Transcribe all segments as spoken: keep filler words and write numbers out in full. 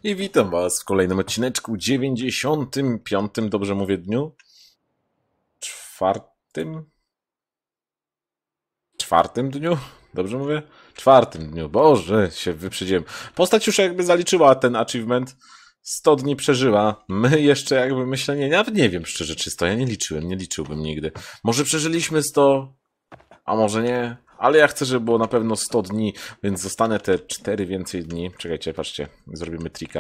I witam was w kolejnym odcineczku dziewięćdziesiątym piątym, dobrze mówię, dniu? Czwartym? Czwartym dniu? Dobrze mówię? Czwartym dniu, Boże, się wyprzedziłem. Postać już jakby zaliczyła ten achievement. sto dni przeżyła. My jeszcze jakby myślę, nie, nawet nie wiem szczerze czysto, ja nie liczyłem, nie liczyłbym nigdy. Może przeżyliśmy sto, a może nie. Ale ja chcę, żeby było na pewno sto dni, więc zostanę te cztery więcej dni. Czekajcie, patrzcie, zrobimy trika.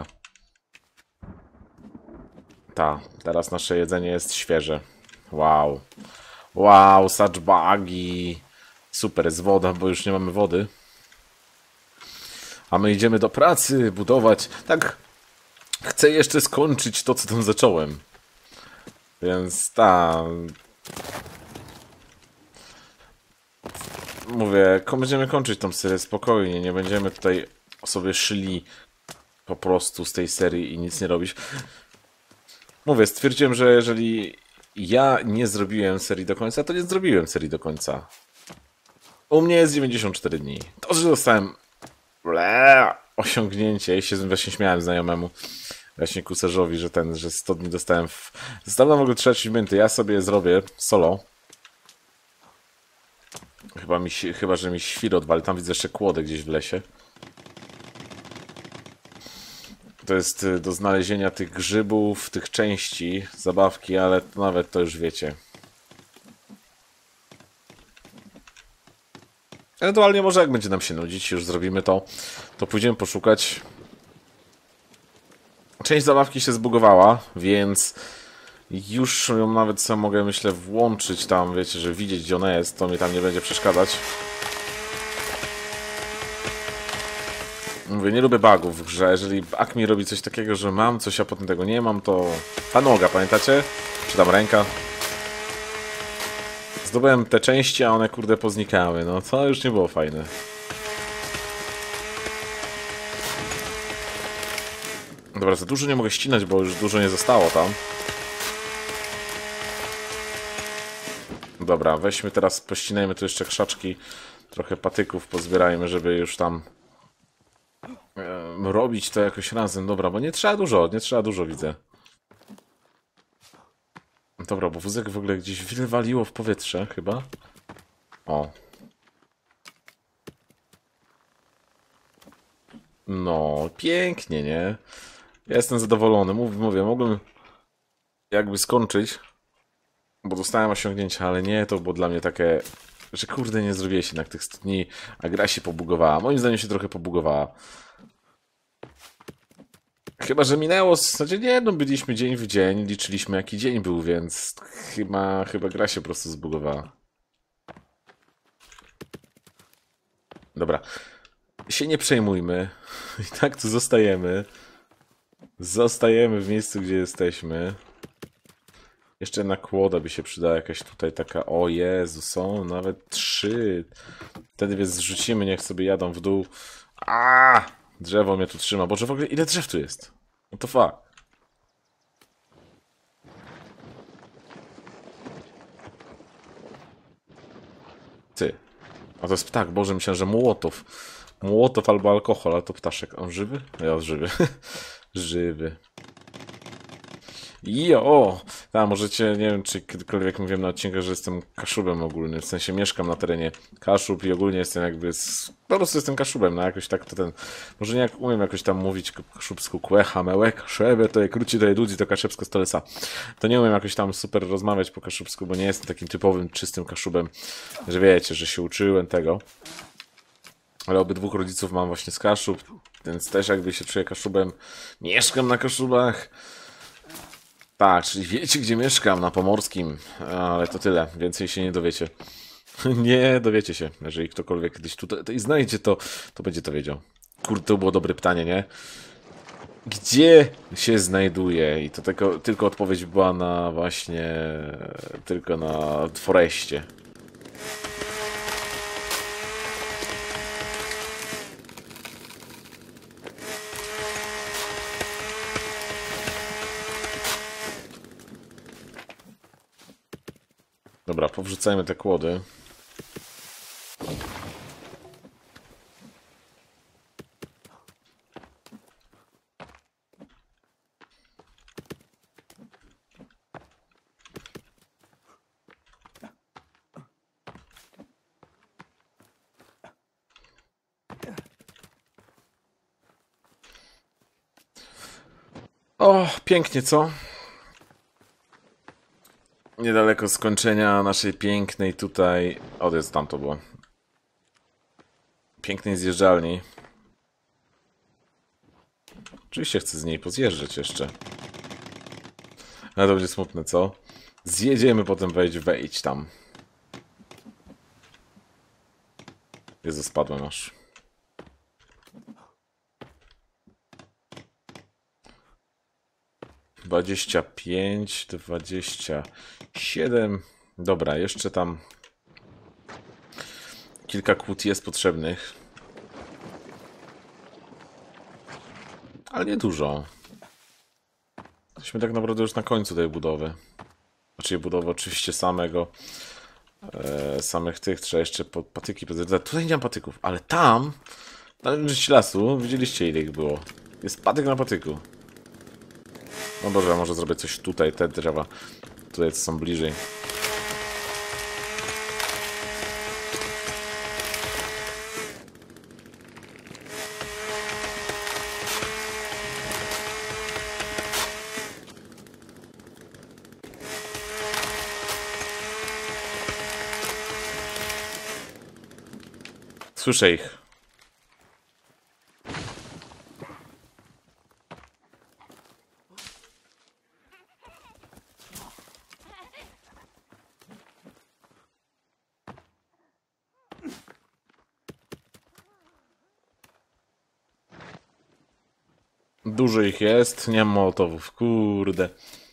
Ta, teraz nasze jedzenie jest świeże. Wow. Wow, such buggy. Super, jest woda, bo już nie mamy wody. A my idziemy do pracy, budować. Tak, chcę jeszcze skończyć to, co tam zacząłem. Więc ta... Mówię, będziemy kończyć tą serię spokojnie. Nie będziemy tutaj sobie szyli po prostu z tej serii i nic nie robić. Mówię, stwierdziłem, że jeżeli ja nie zrobiłem serii do końca, to nie zrobiłem serii do końca. U mnie jest dziewięćdziesiąt cztery dni. To, że dostałem ble, osiągnięcie i się właśnie śmiałem znajomemu, właśnie kusarzowi, że ten, że sto dni dostałem w... Zostawiam w ogóle trzy achievementy, ja sobie zrobię solo. Chyba, mi, chyba że mi świr odwali, tam widzę jeszcze kłodę gdzieś w lesie. To jest do znalezienia tych grzybów, tych części, zabawki, ale to nawet to już wiecie. Ewentualnie może jak będzie nam się nudzić, już zrobimy to, to pójdziemy poszukać. Część zabawki się zbugowała, więc już ją nawet sobie mogę, myślę, włączyć tam, wiecie, że widzieć, gdzie ona jest, to mi tam nie będzie przeszkadzać. Mówię, nie lubię bugów w grze, jeżeli bug mi robi coś takiego, że mam coś, a potem tego nie mam, to... Ta noga, pamiętacie? Czy tam ręka? Zdobyłem te części, a one kurde poznikały, no to już nie było fajne. Dobra, za dużo nie mogę ścinać, bo już dużo nie zostało tam. Dobra, weźmy teraz, pościnajmy tu jeszcze krzaczki, trochę patyków pozbierajmy, żeby już tam e, robić to jakoś razem. Dobra, bo nie trzeba dużo, nie trzeba dużo, widzę. Dobra, bo wózek w ogóle gdzieś wywaliło w powietrze, chyba. O. No, pięknie, nie? Ja jestem zadowolony. Mów, mówię, mogłem jakby skończyć, bo dostałem osiągnięcia, ale nie, to było dla mnie takie, że kurde, nie zrobiłeś jednak tych stu dni, a gra się pobugowała. Moim zdaniem się trochę pobugowała. Chyba, że minęło, w zasadzie nie, no byliśmy dzień w dzień, liczyliśmy jaki dzień był, więc chyba, chyba gra się po prostu zbugowała. Dobra, się nie przejmujmy, i tak tu zostajemy. Zostajemy w miejscu, gdzie jesteśmy. Jeszcze jedna kłoda by się przydała, jakaś tutaj taka, o Jezu, są nawet trzy. Wtedy więc zrzucimy, niech sobie jadą w dół. A, drzewo mnie tu trzyma, boże, w ogóle ile drzew tu jest? No to fuck. Ty. A to jest ptak, boże, myślałem, że Mołotow. Mołotow albo alkohol, ale to ptaszek. On żywy? Ja, żywy. Żywy. Jo! Tak, możecie, nie wiem, czy kiedykolwiek mówiłem na odcinkach, że jestem kaszubem ogólnym, w sensie mieszkam na terenie Kaszub i ogólnie jestem jakby, z... po prostu jestem kaszubem, no jakoś tak to ten, może nie jak umiem jakoś tam mówić kaszubsku, kłecha, mełek, szebe, to je króci, to je ludzi, to kaszebsko stolesa. To nie umiem jakoś tam super rozmawiać po kaszubsku, bo nie jestem takim typowym, czystym kaszubem, że wiecie, że się uczyłem tego. Ale obydwóch rodziców mam właśnie z Kaszub, więc też jakby się czuję kaszubem, mieszkam na Kaszubach. Tak, czyli wiecie, gdzie mieszkam, na Pomorskim, ale to tyle, więcej się nie dowiecie. Nie dowiecie się, jeżeli ktokolwiek kiedyś tutaj to i znajdzie to, to będzie to wiedział. Kurde, to było dobre pytanie, nie? Gdzie się znajduje? I to tylko, tylko odpowiedź była na właśnie, tylko na Foreście. Dobra, powrzucajmy te kłody. O, pięknie, co? Niedaleko skończenia naszej pięknej tutaj... O, jest tam to było. Pięknej zjeżdżalni. Oczywiście chcę z niej pozjeżdżać jeszcze. Ale to będzie smutne, co? Zjedziemy, potem wejdź, wejdź tam. Jezu, spadłem aż. Dwadzieścia pięć, dwadzieścia siedem. Dobra, jeszcze tam kilka kłód jest potrzebnych. Ale nie dużo. Jesteśmy tak naprawdę już na końcu tej budowy. Znaczy budowy oczywiście samego e, samych tych, trzeba jeszcze patyki. Tutaj nie mam patyków, ale tam na części lasu widzieliście, ile ich było. Jest patyk na patyku. No dobrze, może zrobię coś tutaj, te drzewa tutaj co są bliżej. Słyszę ich. Dużo ich jest, nie mam mołotowów, kurde.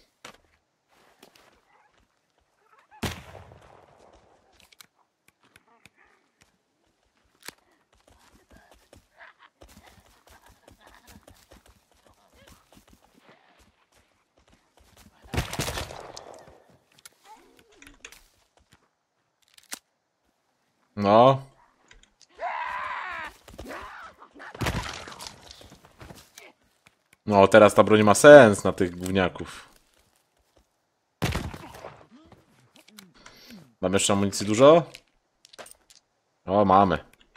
No. No, teraz ta broń ma sens na tych gówniaków. Mamy jeszcze amunicji dużo? O, mamy.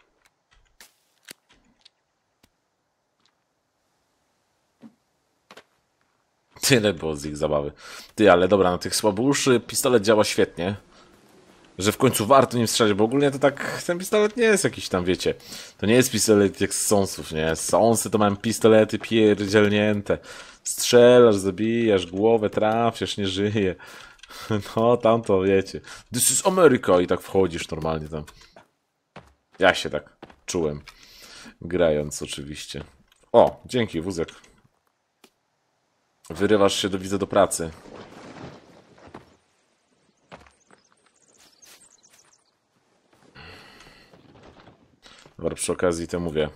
Tyle było z ich zabawy. Ty, ale dobra, na tych słabuszy pistolet działa świetnie. Że w końcu warto nim strzelać, bo ogólnie to tak, ten pistolet nie jest jakiś tam, wiecie. To nie jest pistolet jak z Sonsów, nie? Sonsy to mają pistolety pierdzielnięte. Strzelasz, zabijasz, głowę trafiasz, nie żyje. No, tamto, wiecie. This is America i tak wchodzisz normalnie tam. Ja się tak czułem. Grając oczywiście. O, dzięki, wózek. Wyrywasz się do widza do pracy. Dobra, przy okazji to mówię.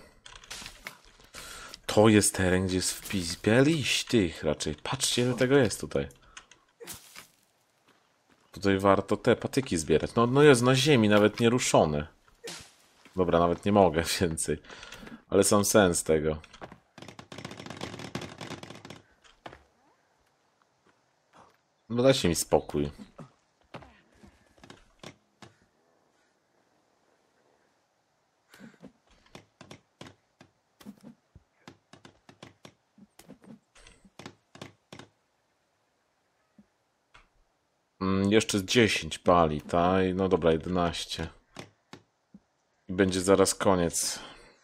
To jest teren, gdzie jest wpis bieliś tych raczej. Patrzcie, ile tego jest tutaj. Tutaj warto te patyki zbierać. No, no jest na ziemi, nawet nie ruszone. Dobra, nawet nie mogę więcej. Ale sam sens tego. No dajcie mi spokój. Mm, jeszcze dziesięć pali, tak? No dobra, jedenaście. I będzie zaraz koniec.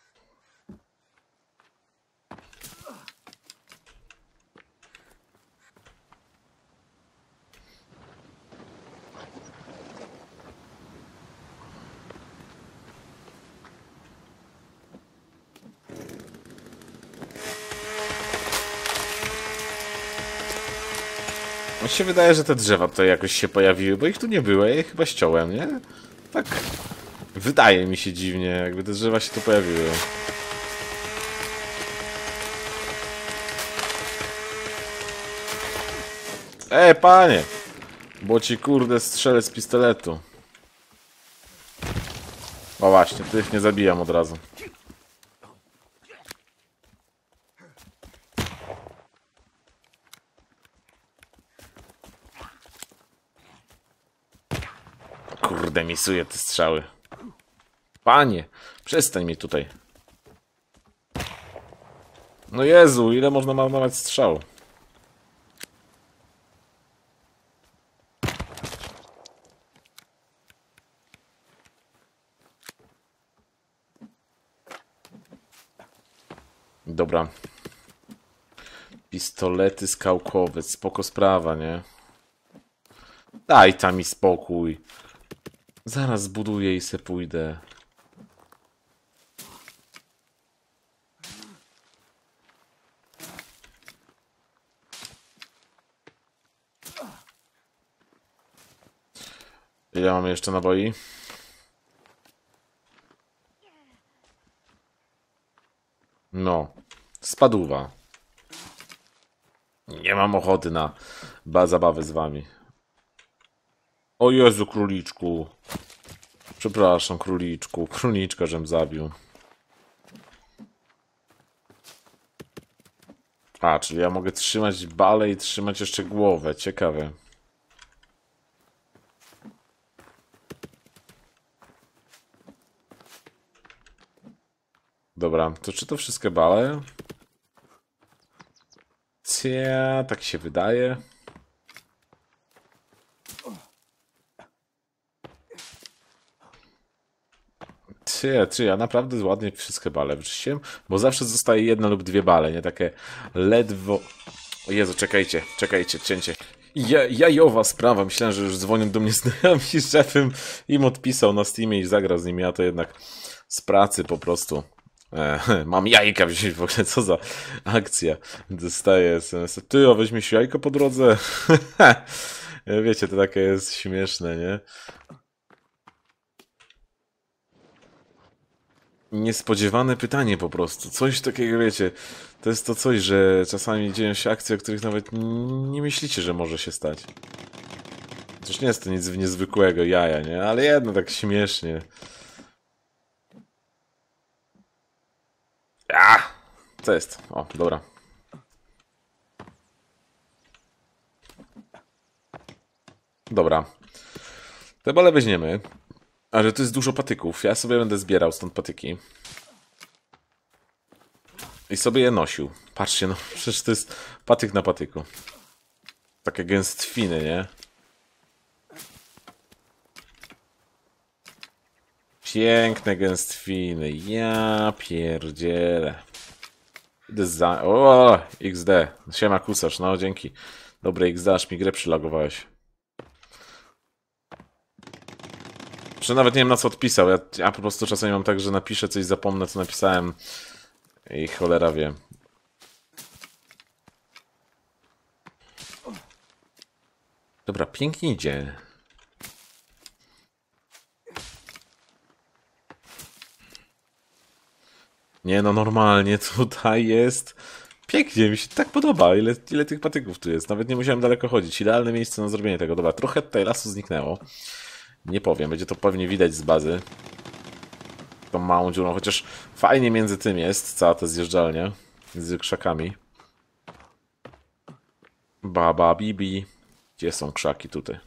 Mi się wydaje, że te drzewa tutaj jakoś się pojawiły, bo ich tu nie było, ja je chyba ściąłem, nie? Tak wydaje mi się dziwnie, jakby te drzewa się tu pojawiły. Ej, panie! Bo ci kurde strzelę z pistoletu. O właśnie, tych nie zabijam od razu. Kurde, misuję te strzały. Panie, przestań mi tutaj. No Jezu, ile można marnować strzał? Dobra. Pistolety skałkowe, spoko sprawa, nie? Daj tam mi spokój. Zaraz zbuduję i se pójdę. Ile mamy jeszcze naboi? No, spadówa. Nie mam ochoty na zabawę z wami. O Jezu, króliczku. Przepraszam, króliczku. Króliczka, żem zabił. A, czyli ja mogę trzymać balę i trzymać jeszcze głowę. Ciekawe. Dobra, to czy to wszystkie bale? Cia, tak się wydaje. Cia, czy ja naprawdę ładnie wszystkie bale wrzuciłem? Bo zawsze zostaje jedna lub dwie bale, nie takie ledwo... O Jezu, czekajcie, czekajcie, cięcie. Ja, jajowa sprawa, myślałem, że już dzwonią do mnie znajomi szefem, im odpisał na Steamie i zagrał z nimi, a to jednak z pracy po prostu. E, mam jajka wziąć w ogóle, co za akcja. Dostaję es em es. Ty, a weźmiesz jajko po drodze? Wiecie, to takie jest śmieszne, nie? Niespodziewane pytanie po prostu. Coś takiego, wiecie, to jest to coś, że czasami dzieją się akcje, o których nawet nie myślicie, że może się stać. Przecież nie jest to nic niezwykłego, jaja, nie? Ale jedno tak śmiesznie. A! Co jest? O, dobra. Dobra. Te bale weźmiemy. Ale to jest dużo patyków. Ja sobie będę zbierał stąd patyki. I sobie je nosił. Patrzcie, no przecież to jest patyk na patyku. Takie gęstwiny, nie? Piękne gęstwiny. Ja pierdzielę. Idę za... O, iks de. Siema kusarz, no dzięki. Dobre iks de, aż mi grę przylagowałeś. Że nawet nie wiem na co odpisał. Ja, ja po prostu czasami mam tak, że napiszę coś, zapomnę co napisałem. I cholera wie. Dobra, pięknie idzie. Nie no, normalnie tutaj jest pięknie, mi się tak podoba, ile, ile tych patyków tu jest. Nawet nie musiałem daleko chodzić. Idealne miejsce na zrobienie tego. Dobra, trochę tutaj lasu zniknęło. Nie powiem, będzie to pewnie widać z bazy. Tą małą dziurą, chociaż fajnie między tym jest cała ta zjeżdżalnia. Między krzakami. Baba Bibi. Gdzie są krzaki tutaj?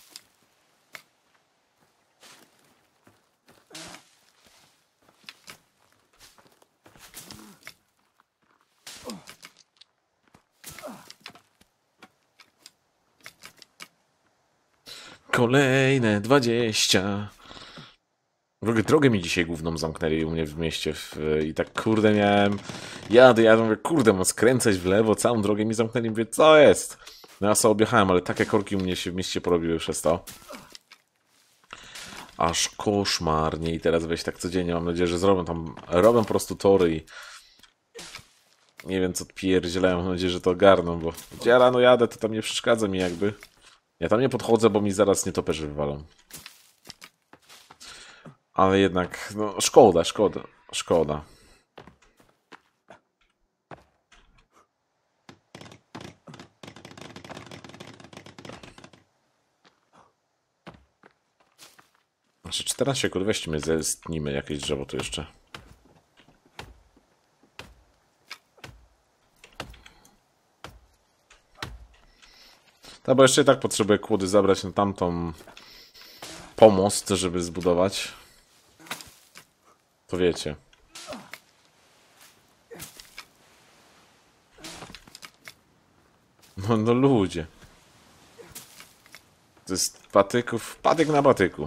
Kolejne dwadzieścia. W ogóle drogę mi dzisiaj główną zamknęli u mnie w mieście w, i tak kurde miałem... Jadę, jadę, mówię, kurde, mam skręcać w lewo, całą drogę mi zamknęli, mówię, co jest? No ja sobie objechałem, ale takie korki u mnie się w mieście porobiły przez to. Aż koszmar, nie? I teraz weź tak codziennie, mam nadzieję, że zrobią tam, robią po prostu tory i... Nie wiem co odpierdzielają, mam nadzieję, że to ogarną, bo gdzie ja rano jadę, to tam nie przeszkadza mi jakby. Ja tam nie podchodzę, bo mi zaraz nietoperze wywalą. Ale jednak, no szkoda, szkoda, szkoda. Znaczy czternaście, kurde, weźmy, zestnijmy jakieś drzewo tu jeszcze. Tak, bo jeszcze i tak potrzebuję kłody zabrać na tamtą pomost, żeby zbudować. To wiecie. No, no ludzie. To jest patyków, patyk na patyku.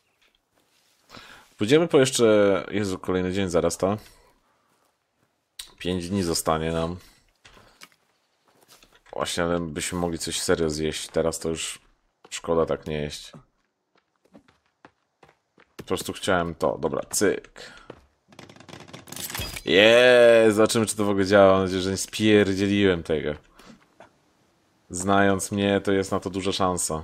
Pójdziemy po jeszcze... Jezu, kolejny dzień zaraz to. Pięć dni zostanie nam. Właśnie, ale byśmy mogli coś serio zjeść. Teraz to już szkoda tak nie jeść. Po prostu chciałem to. Dobra, cyk. Jeee, zobaczymy, czy to w ogóle działa. Mam nadzieję, że nie spierdzieliłem tego. Znając mnie, to jest na to duża szansa.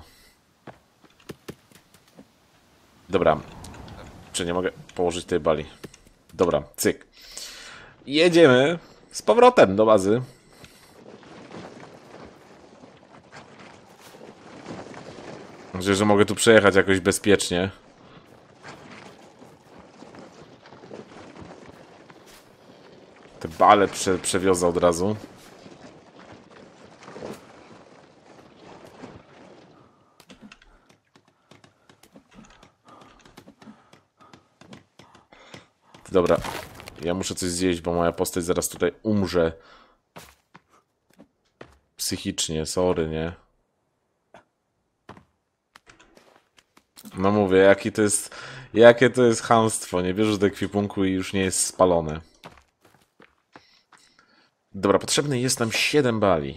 Dobra. Czy nie mogę położyć tej bali? Dobra, cyk. Jedziemy z powrotem do bazy. Mam nadzieję, że mogę tu przejechać jakoś bezpiecznie. Te bale prze, przewiozę od razu. Dobra, ja muszę coś zjeść, bo moja postać zaraz tutaj umrze. Psychicznie, sorry, nie? No mówię, jaki to jest, jakie to jest chamstwo. Nie bierzesz do ekwipunku i już nie jest spalone. Dobra, potrzebne jest nam siedem bali.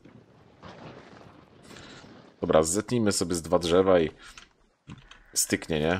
Dobra, zetnijmy sobie z dwa drzewa i styknie, nie?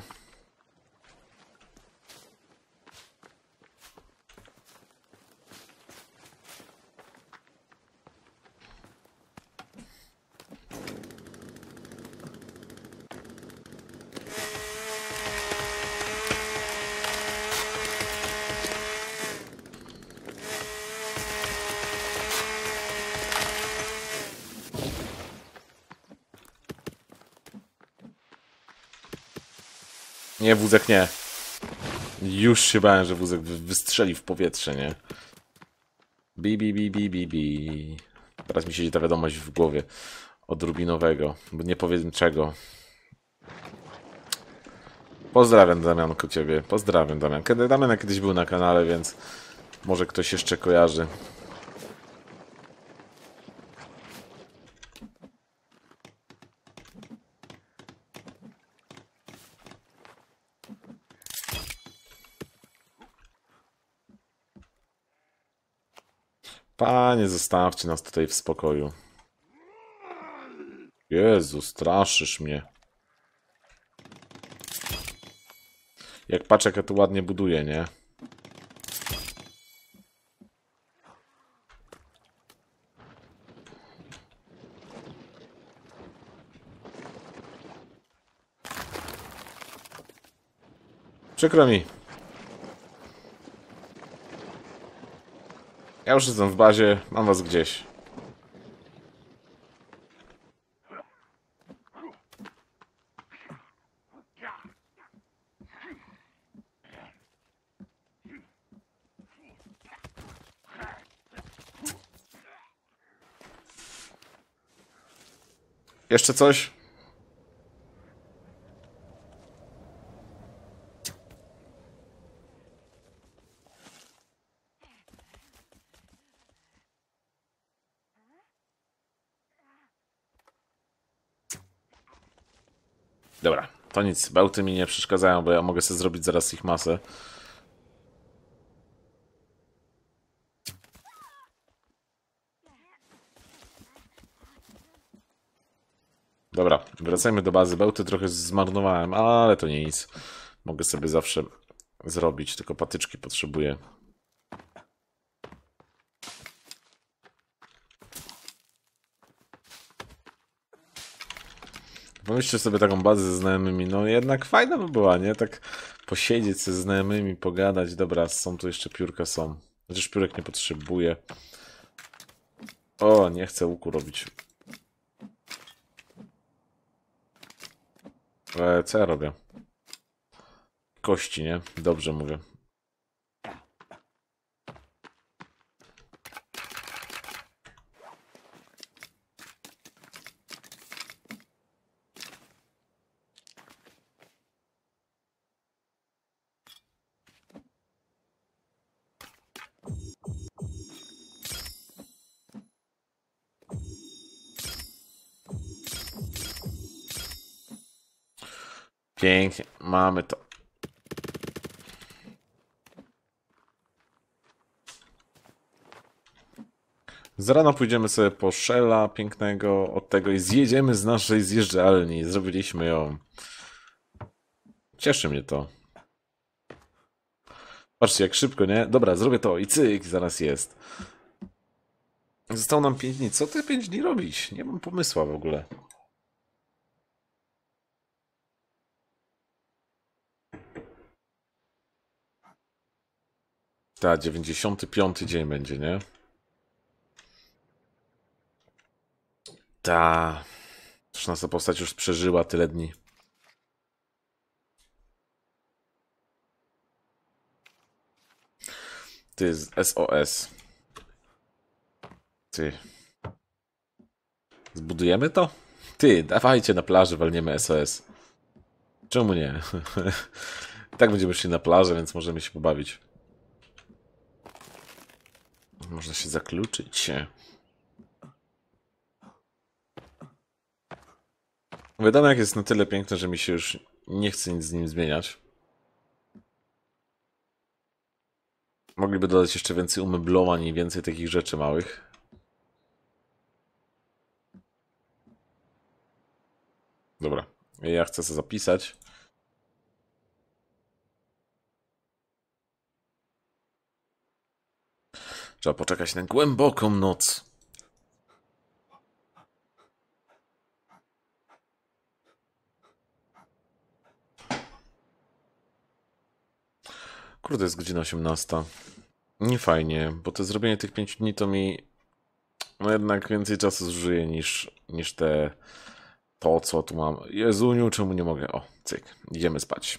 Nie, wózek nie. Już się bałem, że wózek wystrzeli w powietrze, nie? Bi, bi, bi, bi, bi, bi. Teraz mi siedzi ta wiadomość w głowie od Rubinowego, bo nie powiem czego. Pozdrawiam, Damianku, ciebie. Pozdrawiam, Damian. Damian kiedyś był na kanale, więc może ktoś jeszcze kojarzy. Panie, zostawcie nas tutaj w spokoju. Jezu, straszysz mnie. Jak patrzę, jak ja tu ładnie buduję, nie? Przykro mi. Ja już jestem w bazie, mam was gdzieś. Jeszcze coś? Dobra, to nic. Bełty mi nie przeszkadzają, bo ja mogę sobie zrobić zaraz ich masę. Dobra, wracajmy do bazy. Bełty trochę zmarnowałem, ale to nie nic. Mogę sobie zawsze zrobić, tylko patyczki potrzebuję. Pomyślcie sobie taką bazę ze znajomymi, no jednak fajna by była, nie? Tak posiedzieć ze znajomymi, pogadać. Dobra, są tu jeszcze piórka, są. Chociaż piórek nie potrzebuję. O, nie chcę łuku robić. E, co ja robię? Kości, nie? Dobrze mówię. Pięknie, mamy to. Z rana pójdziemy sobie po Shella pięknego od tego i zjedziemy z naszej zjeżdżalni. Zrobiliśmy ją. Cieszy mnie to. Patrzcie, jak szybko, nie? Dobra, zrobię to i cyk, zaraz jest. Zostało nam pięć dni. Co ty pięć dni robić? Nie mam pomysłu w ogóle. Ta, dziewięćdziesiąty piąty dzień będzie, nie? Ta. Też nasza postać już przeżyła tyle dni. Ty, z S O S. Ty. Zbudujemy to? Ty, dawajcie na plaży, walniemy S O S. Czemu nie? Tak będziemy szli na plażę, więc możemy się pobawić. Można się zakluczyć. Wydanek jest na tyle piękny, że mi się już nie chce nic z nim zmieniać. Mogliby dodać jeszcze więcej umeblowań i więcej takich rzeczy małych. Dobra, ja chcę sobie zapisać. Trzeba poczekać na głęboką noc. Kurde, jest godzina osiemnasta. Nie fajnie, bo to zrobienie tych pięciu dni to mi no jednak więcej czasu zużyje niż, niż te to, co tu mam. Jezuniu, czemu nie mogę? O, cyk, idziemy spać.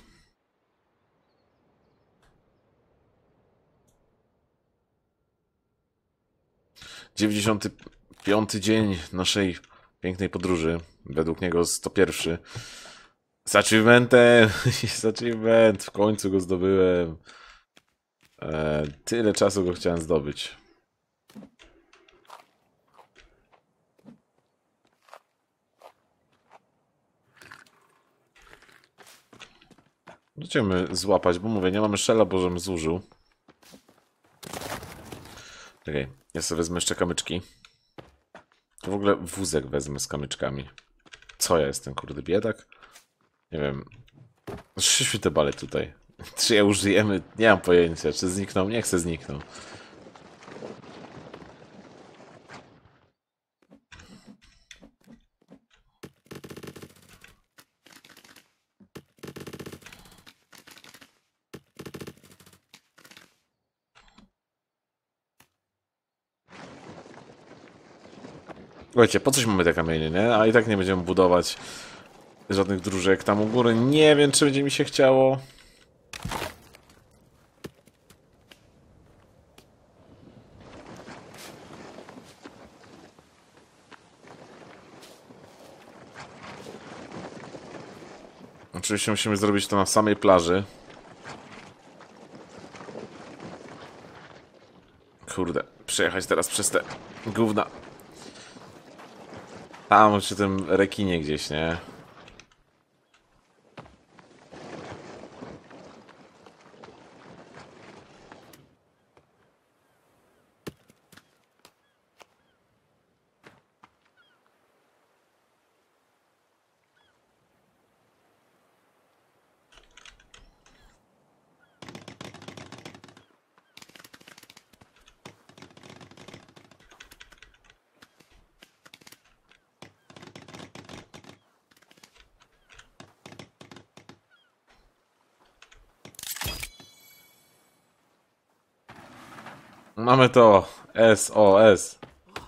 dziewięćdziesiąty piąty dzień naszej pięknej podróży. Według niego sto pierwszy. Z achievementem! Z achievement! W końcu go zdobyłem. E, tyle czasu go chciałem zdobyć. Będziemy złapać, bo mówię, nie mamy Shella, bo żebym zużył. Czekaj, ja sobie wezmę jeszcze kamyczki. W ogóle wózek wezmę z kamyczkami. Co ja jestem, kurde, biedak? Nie wiem. Przyszły te bale tutaj. Czy je użyjemy? Nie mam pojęcia. Czy znikną? Nie chcę znikną. Słuchajcie, po coś mamy te kamienie, nie? A i tak nie będziemy budować żadnych dróżek tam u góry. Nie wiem, czy będzie mi się chciało. Oczywiście musimy zrobić to na samej plaży. Kurde, przejechać teraz przez te gówna. Tam przy tym rekinie gdzieś, nie? Mamy to. S O S.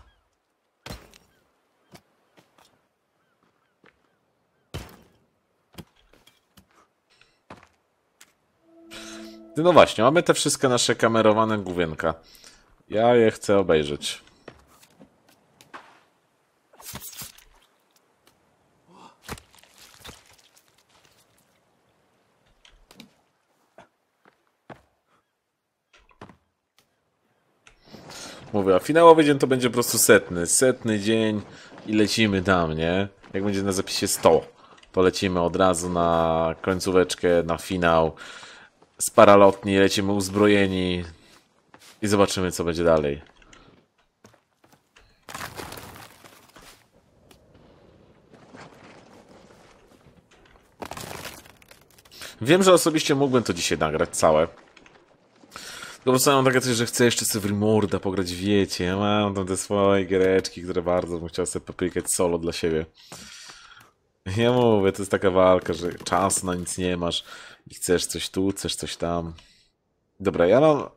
No właśnie, mamy te wszystkie nasze kamerowane główienka. Ja je chcę obejrzeć. Mówię, a finałowy dzień to będzie po prostu setny. Setny dzień i lecimy tam, nie? Jak będzie na zapisie sto, to lecimy od razu na końcóweczkę, na finał. Z paralotni lecimy uzbrojeni i zobaczymy, co będzie dalej. Wiem, że osobiście mógłbym to dzisiaj nagrać całe. Po prostu mam takie coś, że chcę jeszcze sobie w Rimworlda pograć, wiecie. Ja mam tam te swoje giereczki, które bardzo bym chciał sobie popykać solo dla siebie. Ja mówię, to jest taka walka, że czasu na nic nie masz i chcesz coś tu, chcesz coś tam. Dobra, ja mam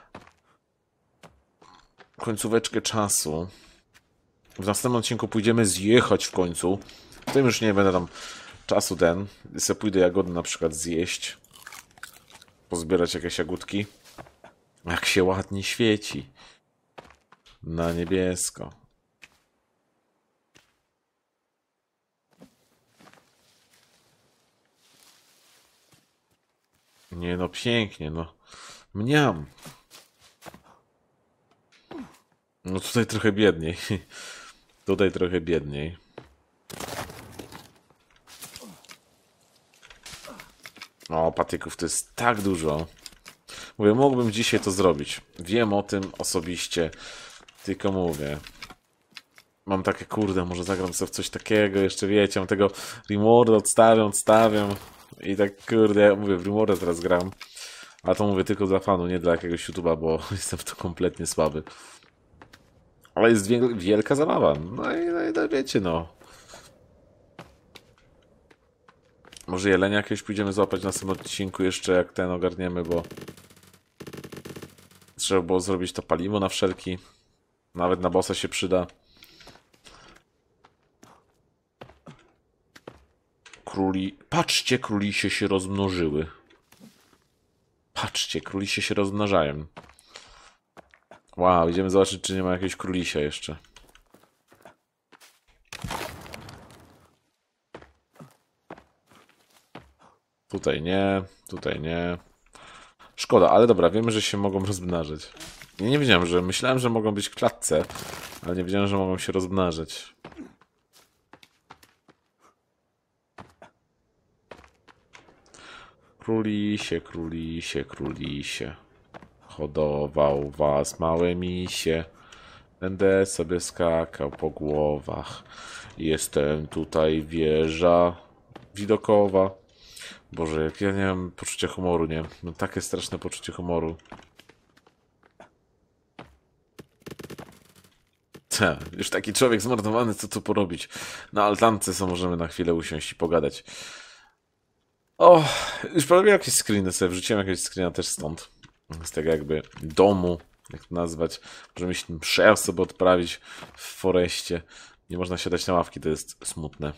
końcóweczkę czasu. W następnym odcinku pójdziemy zjechać w końcu. W tym już nie będę tam czasu ten. Sobie pójdę jagody na przykład zjeść. Pozbierać jakieś jagódki. Jak się ładnie świeci. Na niebiesko. Nie no, pięknie, no. Mniam. No tutaj trochę biedniej. Tutaj trochę biedniej. O, patyków to jest tak dużo. Mówię, mógłbym dzisiaj to zrobić. Wiem o tym osobiście. Tylko mówię. Mam takie, kurde, może zagram sobie w coś takiego. Jeszcze wiecie, mam tego Rimworlda odstawiam, odstawiam. I tak, kurde, ja mówię, w Rimworlda teraz gram. A to mówię tylko dla fanu, nie dla jakiegoś YouTube'a, bo jestem w to kompletnie słaby. Ale jest wielka zabawa. No i, no i no, wiecie, no. Może jelenia jakieś pójdziemy złapać na tym odcinku jeszcze, jak ten ogarniemy, bo trzeba było zrobić to paliwo na wszelki. Nawet na bossa się przyda. Króli... Patrzcie, królisie się rozmnożyły. Patrzcie, królisie się rozmnażają. Wow, idziemy zobaczyć, czy nie ma jakiegoś królisia jeszcze. Tutaj nie, tutaj nie. Szkoda, ale dobra, wiemy, że się mogą rozmnażać. Nie, nie wiedziałem, że... Myślałem, że mogą być w klatce, ale nie wiedziałem, że mogą się rozmnażać. Królisie, królisie, królisie. Hodował was małe misie. Będę sobie skakał po głowach. Jestem tutaj wieża widokowa. Boże, jak ja nie mam poczucia humoru, nie? Mam takie straszne poczucie humoru. Ta, już taki człowiek zmordowany, co tu porobić? Na altance co możemy na chwilę usiąść i pogadać. O, już prawie jakieś screeny sobie wrzuciłem, jakieś screena też stąd. Z tego jakby domu, jak to nazwać. Możemy się mszę sobie odprawić w foreście. Nie można siadać na ławki, to jest smutne.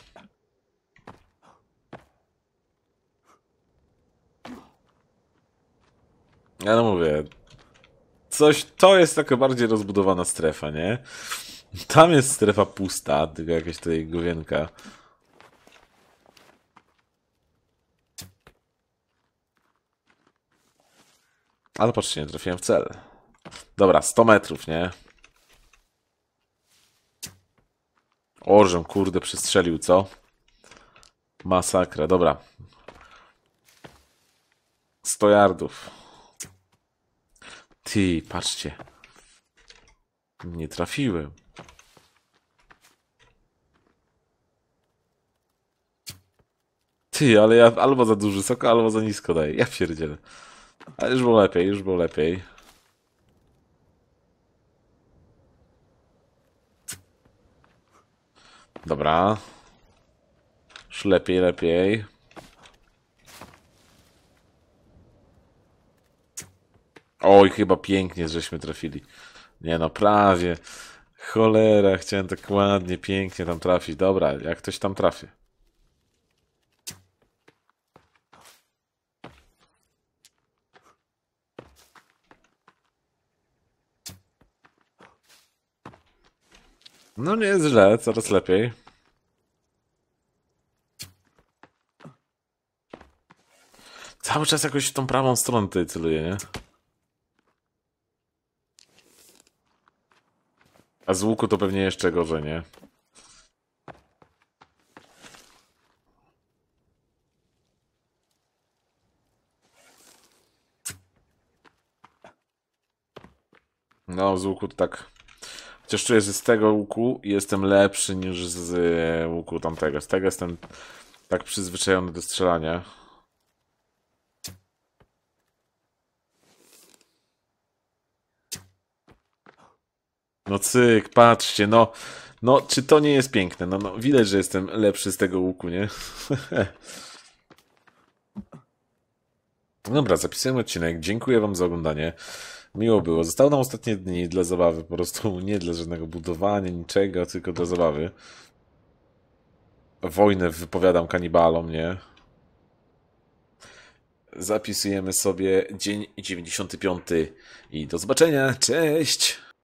Ja no mówię, coś, to jest taka bardziej rozbudowana strefa, nie? Tam jest strefa pusta, tylko jakaś tutaj główienka. Ale patrzcie, nie trafiłem w cel. Dobra, sto metrów, nie? Orzem, kurde, przestrzelił, co? Masakra, dobra. sto yardów. Ty, patrzcie. Nie trafiłem. Ty, ale ja albo za duży sok, albo za nisko daję. Ja pierdzielę. Ale już było lepiej, już było lepiej. Dobra. Już lepiej, lepiej. Oj, chyba pięknie, żeśmy trafili. Nie no, prawie. Cholera, chciałem tak ładnie, pięknie tam trafić. Dobra, jak ktoś tam trafi. No nie jest źle, coraz lepiej. Cały czas jakoś w tą prawą stronę tutaj celuję, nie? A z łuku to pewnie jeszcze gorzej, nie? No, z łuku to tak... Chociaż czuję, że z tego łuku jestem lepszy niż z łuku tamtego. Z tego jestem tak przyzwyczajony do strzelania. No cyk, patrzcie, no. No, czy to nie jest piękne? No, no widać, że jestem lepszy z tego łuku, nie? Dobra, zapisujemy odcinek. Dziękuję wam za oglądanie. Miło było. Zostały nam ostatnie dni dla zabawy, po prostu nie dla żadnego budowania, niczego, tylko dla zabawy. Wojnę wypowiadam kanibalom, nie? Zapisujemy sobie dzień dziewięćdziesiąty piąty i do zobaczenia. Cześć!